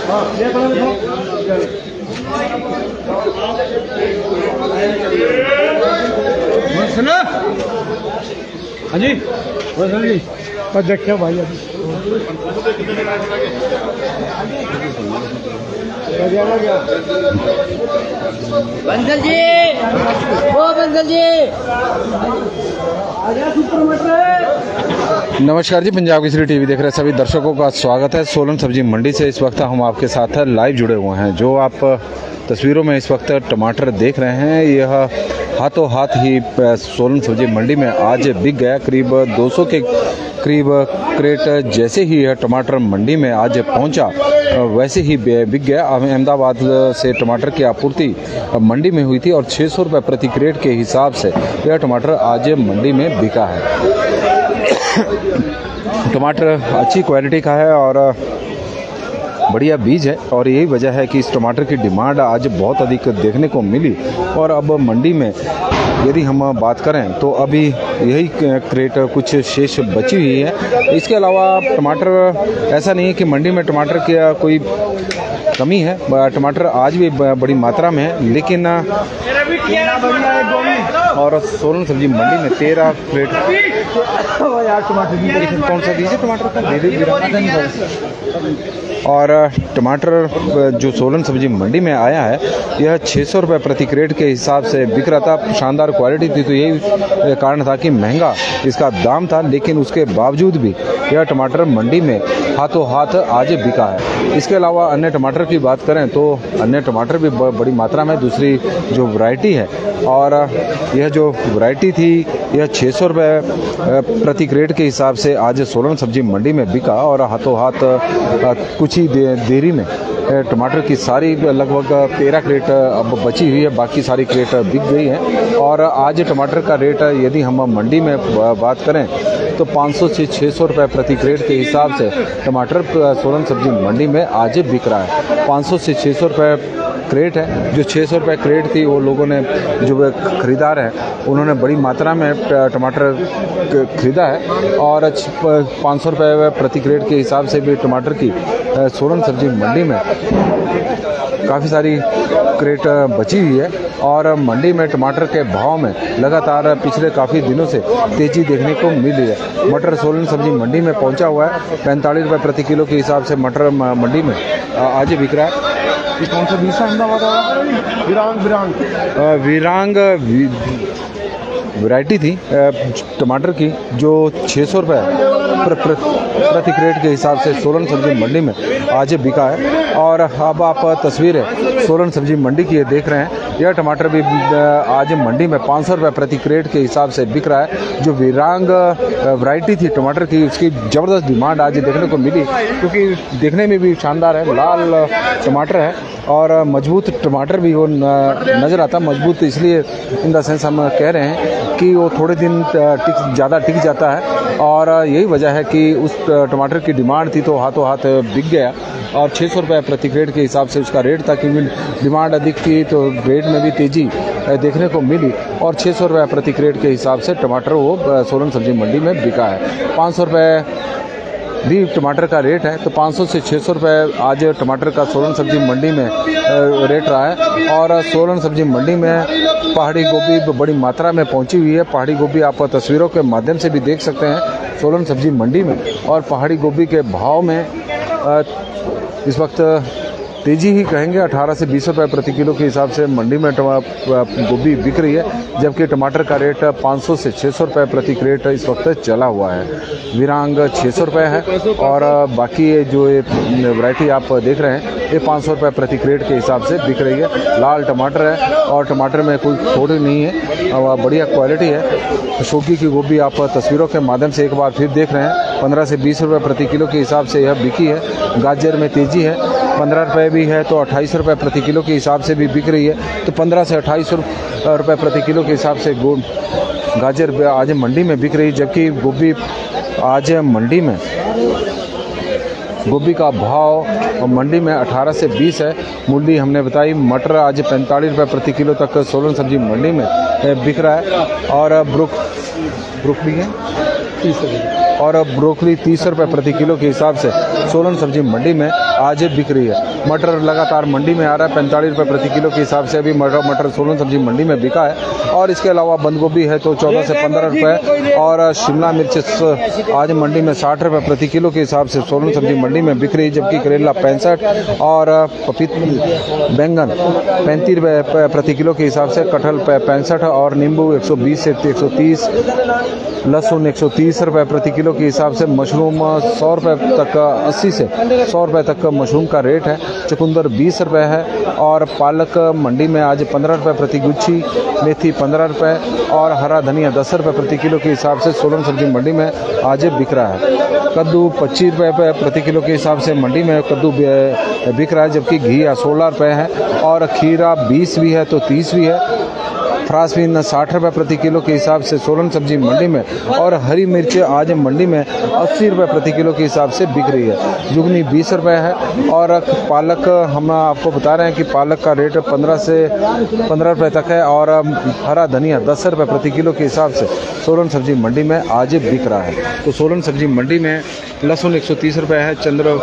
सुना हाँ जी जी बस देखिए भाई अभी बंसल जी, ओ बंसल जी, नमस्कार जी, पंजाब केसरी टीवी देख रहे सभी दर्शकों का स्वागत है। सोलन सब्जी मंडी से इस वक्त हम आपके साथ लाइव जुड़े हुए हैं। जो आप तस्वीरों में इस वक्त टमाटर देख रहे हैं, यह हाथों हाथ ही सोलन सब्जी मंडी में आज बिक गया। करीब 200 के करीब क्रेट जैसे ही यह टमाटर मंडी में आज पहुंचा वैसे ही बिक गया। अहमदाबाद से टमाटर की आपूर्ति मंडी में हुई थी और 600 रुपये प्रति क्रेट के हिसाब से यह टमाटर आज मंडी में बिका है। टमाटर अच्छी क्वालिटी का है और बढ़िया बीज है और यही वजह है कि इस टमाटर की डिमांड आज बहुत अधिक देखने को मिली। और अब मंडी में यदि हम बात करें तो अभी यही क्रेट कुछ शेष बची हुई है। इसके अलावा टमाटर ऐसा नहीं है कि मंडी में टमाटर की कोई कमी है, टमाटर आज भी बड़ी मात्रा में है। लेकिन और सोलन सब्जी मंडी में 13 क्रेट कौन सा दीजिए टमाटर का और टमाटर जो सोलन सब्जी मंडी में आया है यह 600 रुपये प्रति क्रेट के हिसाब से बिक रहा था। शानदार क्वालिटी थी तो यही कारण था कि महंगा इसका दाम था, लेकिन उसके बावजूद भी यह टमाटर मंडी में हाथों हाथ आज बिका है। इसके अलावा अन्य टमाटर की बात करें तो अन्य टमाटर भी बड़ी मात्रा में दूसरी जो वैरायटी है और यह जो वैरायटी थी यह 600 रुपये प्रति क्रेट के हिसाब से आज सोलन सब्जी मंडी में बिका और हाथों हाथ कुछ ही देरी में टमाटर की सारी लगभग 13 क्रेट अब बची हुई है, बाकी सारी क्रेट बिक गई हैं। और आज टमाटर का रेट यदि हम मंडी में बात करें तो 500 से 600 रुपये प्रति क्रेट के हिसाब से टमाटर सोलन सब्जी मंडी में आज बिक रहा है। 500 से 600 रुपये क्रेट है। जो 600 रुपये क्रेट थी वो लोगों ने, जो खरीदार हैं उन्होंने बड़ी मात्रा में टमाटर खरीदा है और 500 रुपये प्रति क्रेट के हिसाब से भी टमाटर की सोलन सब्जी मंडी में काफ़ी सारी क्रेट बची हुई है। और मंडी में टमाटर के भाव में लगातार पिछले काफ़ी दिनों से तेज़ी देखने को मिल रही है। मटर सोलन सब्जी मंडी में पहुंचा हुआ है 45 रुपये प्रति किलो के हिसाब से मटर मंडी में आज बिक रहा है। ये कौन सा बीज है अहमदाबाद? वीरांग वैरायटी थी टमाटर की जो 600 रुपये प्रति क्रेट के हिसाब से सोलन सब्जी मंडी में आज बिका है। और अब आप तस्वीरें सोलन सब्जी मंडी की देख रहे हैं। यह टमाटर भी आज मंडी में 500 रुपये प्रति क्रेट के हिसाब से बिक रहा है। जो वीरांग वैरायटी थी टमाटर की उसकी ज़बरदस्त डिमांड आज देखने को मिली, क्योंकि देखने में भी शानदार है, लाल टमाटर है और मजबूत टमाटर भी वो नज़र आता। मजबूत इसलिए इन द सेंस हम कह रहे हैं कि वो थोड़े दिन ज़्यादा टिक जाता है और यही वजह है कि उस टमाटर की डिमांड थी तो हाथों हाथ बिक गया। और 600 रुपये प्रति क्रेट के हिसाब से उसका रेट था, क्योंकि डिमांड अधिक थी तो रेट में भी तेज़ी देखने को मिली और 600 रुपये प्रति क्रेट के हिसाब से टमाटर वो सोलन सब्जी मंडी में बिका है। 500 रुपये भी टमाटर का रेट है तो 500 से 600 रुपये आज टमाटर का सोलन सब्जी मंडी में रेट रहा है। और सोलन सब्जी मंडी में पहाड़ी गोभी बड़ी मात्रा में पहुंची हुई है। पहाड़ी गोभी आप तस्वीरों के माध्यम से भी देख सकते हैं सोलन सब्जी मंडी में। और पहाड़ी गोभी के भाव में इस वक्त तेज़ी ही कहेंगे, 18 से 20 रुपये प्रति किलो के हिसाब से मंडी में गोभी बिक रही है, जबकि टमाटर का रेट 500 से 600 रुपये प्रति क्रेट इस वक्त चला हुआ है। वीरांग 600 रुपये है और बाकी जो ये वैरायटी आप देख रहे हैं ये 500 रुपये प्रति क्रेट के हिसाब से बिक रही है। लाल टमाटर है और टमाटर में कोई खोट नहीं है, बढ़िया क्वालिटी है। शौकी की गोभी आप तस्वीरों के माध्यम से एक बार फिर देख रहे हैं, 15 से 20 रुपये प्रति किलो के हिसाब से यह बिकी है। गाजर में तेज़ी है, 15 रुपये भी है तो 28 रुपये प्रति किलो के हिसाब से भी बिक रही है। तो 15 से 28 रुपये प्रति किलो के हिसाब से गाजर आज मंडी में बिक रही है, जबकि गोभी आज मंडी में गोभी का भाव मंडी में 18 से 20 है। मूली हमने बताई। मटर आज 45 रुपये प्रति किलो तक सोलन सब्जी मंडी में बिक रहा है। और ब्रोकली है 30 रुपये और ब्रोकली 30 रुपये प्रति किलो के हिसाब से सोलन सब्जी मंडी में आज बिक रही है। मटर लगातार मंडी में आ रहा है 45 रुपये प्रति किलो के हिसाब से अभी मटर सोलन सब्जी मंडी में बिका है। और इसके अलावा बंद गोभी है तो 14 से 15 रुपये और शिमला मिर्च आज मंडी में 60 रुपये प्रति किलो के हिसाब से सोलन सब्जी मंडी में बिक रही है, जबकि करेला 65 और बैंगन 35 रुपये प्रति किलो के हिसाब से, कटहल 65 और नींबू 120 से 130, लहसुन 130 रुपये प्रति किलो के हिसाब से, मशरूम 100 रुपये तक 80 से 100 रुपये तक मशरूम का रेट है, चुकंदर 20 रुपये है और पालक मंडी में आज 15 रुपये प्रति गुच्छी, मेथी 15 रुपये और हरा धनिया 10 रुपये प्रति किलो के हिसाब से सोलन सब्जी मंडी में आज बिक रहा है। कद्दू 25 रुपये प्रति किलो के हिसाब से मंडी में कद्दू बिक रहा है, जबकि घी 16 रुपये है और खीरा 20 भी है तो 30 भी है। फ्रांसबीन 60 रुपये प्रति किलो के हिसाब से सोलन सब्जी मंडी में और हरी मिर्च आज मंडी में 80 रुपये प्रति किलो के हिसाब से बिक रही है। जुगनी 20 रुपये है और पालक हम आपको बता रहे हैं कि पालक का रेट 15 से 15 रुपये तक है और हरा धनिया 10 रुपये प्रति किलो के हिसाब से सोलन सब्जी मंडी में आज बिक रहा है। तो सोलन सब्जी मंडी में लहसुन 130 रुपये है। चंद्र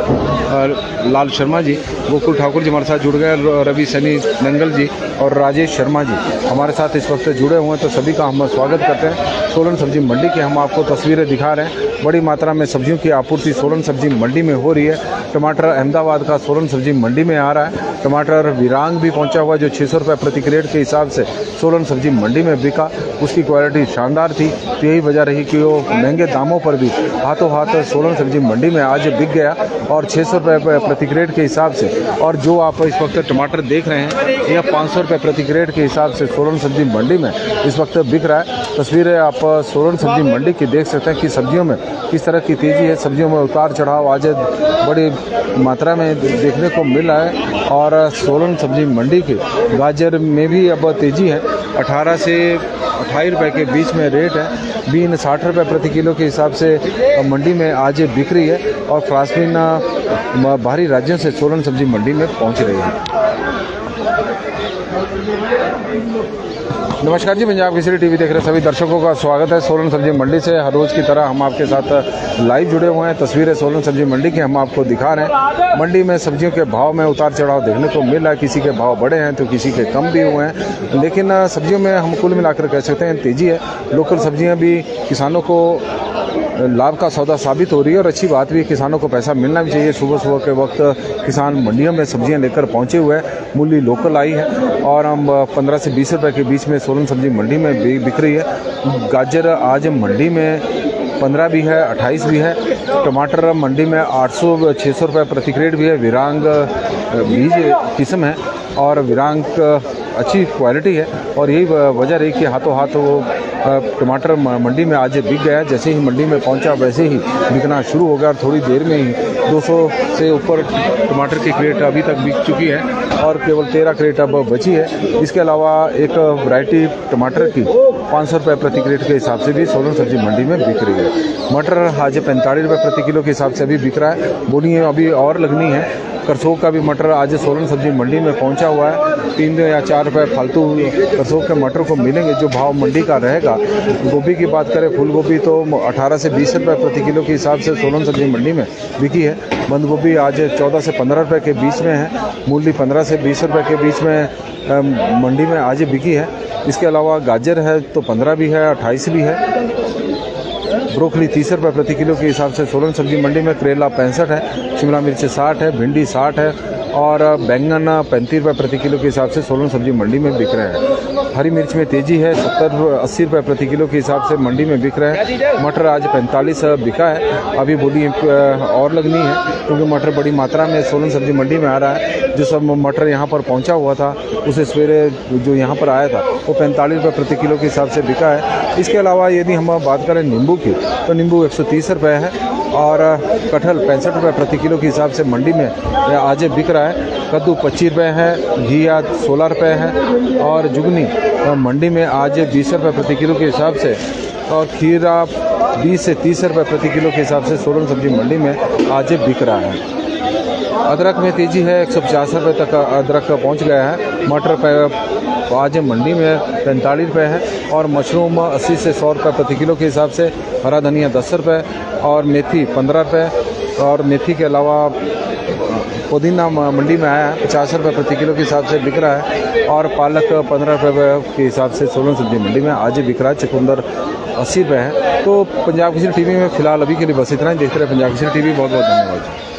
लाल शर्मा जी, गोकुल ठाकुर जी हमारे साथ जुड़ गए, रवि सनी नंगल जी और राजेश शर्मा जी हमारे साथ इस वक्त जुड़े हुए हैं, तो सभी का हम स्वागत करते हैं। सोलन सब्जी मंडी की हम आपको तस्वीरें दिखा रहे हैं। बड़ी मात्रा में सब्जियों की आपूर्ति सोलन सब्जी मंडी में हो रही है। टमाटर अहमदाबाद का सोलन सब्जी मंडी में आ रहा है। टमाटर विरांग भी पहुंचा हुआ जो 600 रुपये प्रति क्रेट के हिसाब से सोलन सब्जी मंडी में बिका। उसकी क्वालिटी शानदार थी, तो यही वजह रही कि वो महंगे दामों पर भी हाथों हाथ सोलन सब्जी मंडी में आज बिक गया और 600 रुपये प्रति क्रेट के हिसाब से। और जो आप इस वक्त टमाटर देख रहे हैं यह 500 रुपये प्रति क्रेट के हिसाब से सोलन सब्जी मंडी में इस वक्त बिक रहा है। तस्वीरें आप सोलन सब्जी मंडी की देख सकते हैं कि सब्जियों में किस तरह की तेज़ी है। सब्जियों में उतार चढ़ाव आज बड़ी मात्रा में देखने को मिल रहा है और सोलन सब्जी मंडी के गाजर में भी अब तेज़ी है। 18 से 28 रुपये के बीच में रेट है। बीन 60 रुपये प्रति किलो के हिसाब से मंडी में आज बिक रही है और फ्रांसबीन बाहरी राज्यों से सोलन सब्जी मंडी में पहुंच रही है। नमस्कार जी, पंजाब केसरी टीवी देख रहे सभी दर्शकों का स्वागत है। सोलन सब्जी मंडी से हर रोज़ की तरह हम आपके साथ लाइव जुड़े हुए हैं। तस्वीरें सोलन सब्जी मंडी की हम आपको दिखा रहे हैं। मंडी में सब्जियों के भाव में उतार चढ़ाव देखने को मिल रहा है। किसी के भाव बढ़े हैं तो किसी के कम भी हुए हैं, लेकिन सब्जियों में हम कुल मिलाकर कह सकते हैं तेज़ी है। लोकल सब्जियाँ भी किसानों को लाभ का सौदा साबित हो रही है और अच्छी बात भी, किसानों को पैसा मिलना भी चाहिए। सुबह सुबह के वक्त किसान मंडियों में सब्जियां लेकर पहुंचे हुए हैं। मूली लोकल आई है और हम 15 से 20 रुपए के बीच में सोलन सब्जी मंडी में बिक रही है। गाजर आज मंडी में 15 भी है, 28 भी है। टमाटर मंडी में 800-600 रुपये प्रति क्रेट भी है। विरांग बीज किस्म है और विरांग अच्छी क्वालिटी है और यही वजह रही कि हाथों हाथ वो टमाटर मंडी में आज बिक गया। जैसे ही मंडी में पहुंचा वैसे ही बिकना शुरू हो गया और थोड़ी देर में ही 200 से ऊपर टमाटर की क्रेट अभी तक बिक चुकी है और केवल 13 क्रेट अब बची है। इसके अलावा एक वैरायटी टमाटर की 500 रुपये प्रति क्रेट के हिसाब से भी सोलन सब्जी मंडी में बिक रही है। मटर आज 45 रुपये प्रति किलो के हिसाब से अभी बिक रहा है। बोनी अभी और लगनी है। करसोग का भी मटर आज सोलन सब्जी मंडी में पहुंचा हुआ है। 3 या 4 रुपये फालतू करसोग के मटर को मिलेंगे जो भाव मंडी का रहेगा। गोभी की बात करें, फूल गोभी तो 18 से 20 रुपये प्रति किलो के हिसाब से सोलन सब्जी मंडी में बिकी है। बंद गोभी आज 14 से 15 रुपये के बीच में है। मूली 15 से 20 रुपये के बीच में मंडी में आज बिकी है। इसके अलावा गाजर है तो 15 भी है, 28 भी है। ब्रोकली 30 रुपये प्रति किलो के हिसाब से सोलन सब्जी मंडी में। करेला 65 है, शिमला मिर्च 60 है, भिंडी 60 है और बैंगन 35 रुपये प्रति किलो के हिसाब से सोलन सब्जी मंडी में बिक रहे हैं। हरी मिर्च में तेज़ी है, 70-80 रुपये प्रति किलो के हिसाब से मंडी में बिक रहे हैं। मटर आज 45 बिका है। अभी बोली और लगनी है क्योंकि मटर बड़ी मात्रा में सोलन सब्जी मंडी में आ रहा है। जो सब मटर यहाँ पर पहुँचा हुआ था उसे सवेरे जो यहाँ पर आया था वो 45 रुपये प्रति किलो के हिसाब से बिका है। इसके अलावा यदि हम बात करें नींबू की तो नींबू 130 रुपये है और कटहल 65 रुपये प्रति किलो के हिसाब से मंडी में आज बिक रहा है। कद्दू 25 रुपये है, घिया 16 रुपये है और जुगनी मंडी में आज 20 रुपये प्रति किलो के हिसाब से और खीरा 20 से 30 रुपये प्रति किलो के हिसाब से सोलन सब्जी मंडी में आज बिक रहा है। अदरक में तेज़ी है, 150 रुपये तक अदरक पहुंच गया है। मटर आज मंडी में 45 रुपये है और मशरूम 80 से 100 रुपये प्रति किलो के हिसाब से। हरा धनिया 10 रुपये और मेथी 15 रुपये और मेथी के अलावा पुदीना मंडी में आया है 50 रुपये प्रति किलो के हिसाब से बिक रहा है, और पालक 15 रुपये के हिसाब से सोलन सब्जी मंडी में आज बिक रहा है। चुकंदर 80 रुपये है। तो पंजाब केसरी टीवी में फिलहाल अभी के लिए बस इतना ही। देखते रहे पंजाब केसरी टीवी। बहुत बहुत धन्यवाद।